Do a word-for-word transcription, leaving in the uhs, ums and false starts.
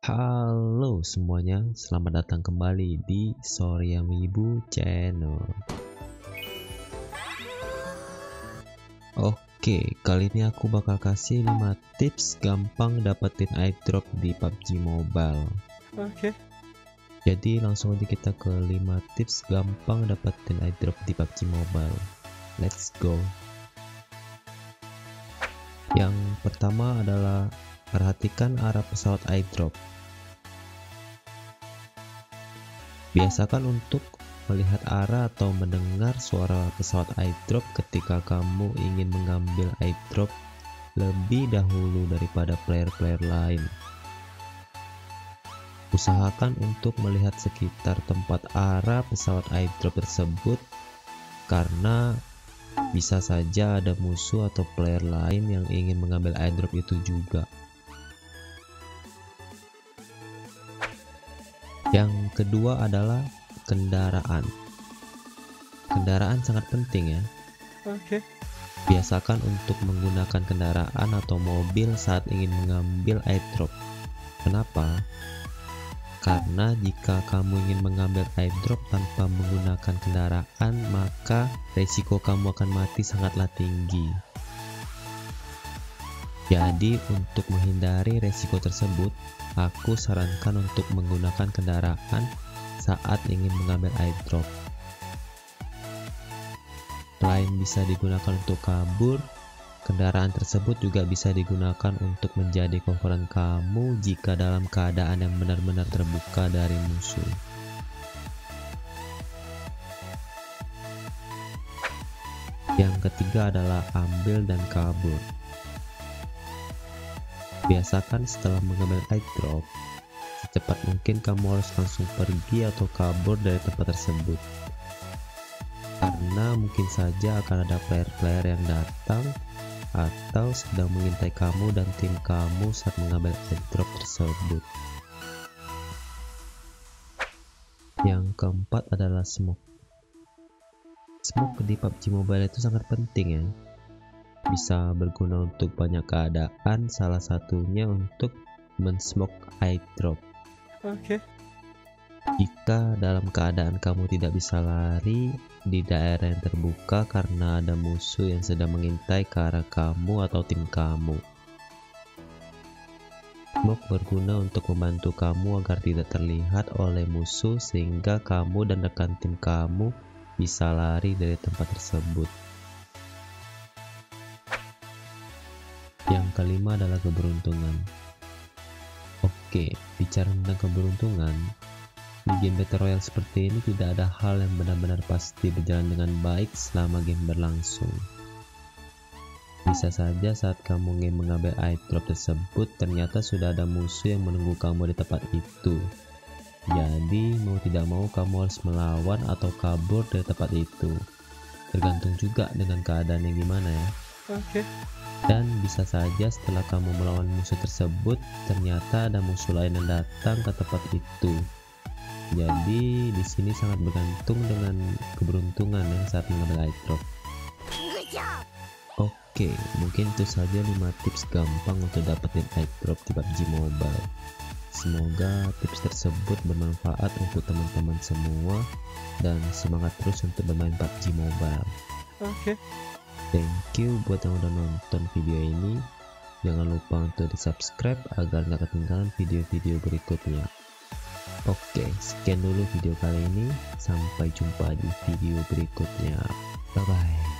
Halo semuanya, selamat datang kembali di Sorry Amiibo Channel. Oke, kali ini aku bakal kasih lima tips gampang dapetin airdrop di P U B G Mobile. Oke. Jadi langsung aja kita ke lima tips gampang dapetin airdrop di P U B G Mobile. Let's go. Yang pertama adalah perhatikan arah pesawat airdrop. Biasakan untuk melihat arah atau mendengar suara pesawat airdrop ketika kamu ingin mengambil airdrop lebih dahulu daripada player-player lain. Usahakan untuk melihat sekitar tempat arah pesawat airdrop tersebut karena bisa saja ada musuh atau player lain yang ingin mengambil airdrop itu juga. Yang kedua adalah kendaraan. Kendaraan sangat penting ya. Oke. Biasakan untuk menggunakan kendaraan atau mobil saat ingin mengambil airdrop. Kenapa? Karena jika kamu ingin mengambil airdrop tanpa menggunakan kendaraan, maka resiko kamu akan mati sangatlah tinggi. Jadi untuk menghindari resiko tersebut, aku sarankan untuk menggunakan kendaraan saat ingin mengambil airdrop. Selain bisa digunakan untuk kabur, kendaraan tersebut juga bisa digunakan untuk menjadi coveran kamu jika dalam keadaan yang benar-benar terbuka dari musuh. Yang ketiga adalah ambil dan kabur. Biasakan setelah mengambil airdrop, secepat mungkin kamu harus langsung pergi atau kabur dari tempat tersebut. Karena mungkin saja akan ada player-player yang datang atau sedang mengintai kamu dan tim kamu saat mengambil airdrop tersebut. Yang keempat adalah smoke. Smoke di P U B G Mobile itu sangat penting ya. Bisa berguna untuk banyak keadaan, salah satunya untuk men-smoke airdrop. Oke. Jika dalam keadaan kamu tidak bisa lari di daerah yang terbuka karena ada musuh yang sedang mengintai ke arah kamu atau tim kamu. Smoke berguna untuk membantu kamu agar tidak terlihat oleh musuh sehingga kamu dan rekan tim kamu bisa lari dari tempat tersebut. Yang kelima adalah keberuntungan. Oke, bicara tentang keberuntungan, di game Battle Royale seperti ini tidak ada hal yang benar-benar pasti berjalan dengan baik selama game berlangsung. Bisa saja saat kamu ingin mengambil airdrop tersebut, ternyata sudah ada musuh yang menunggu kamu di tempat itu. Jadi mau tidak mau kamu harus melawan atau kabur dari tempat itu. Tergantung juga dengan keadaan yang gimana ya. Oke. Dan bisa saja setelah kamu melawan musuh tersebut, ternyata ada musuh lain yang datang ke tempat itu. Jadi di sini sangat bergantung dengan keberuntungan ya saat mengambil airdrop. Oke, mungkin itu saja lima tips gampang untuk dapetin airdrop di P U B G Mobile. Semoga tips tersebut bermanfaat untuk teman-teman semua dan semangat terus untuk bermain P U B G Mobile. Oke. Thank you buat yang udah nonton video ini. Jangan lupa untuk di subscribe agar nggak ketinggalan video-video berikutnya. Oke, sekian dulu video kali ini. Sampai jumpa di video berikutnya. Bye bye.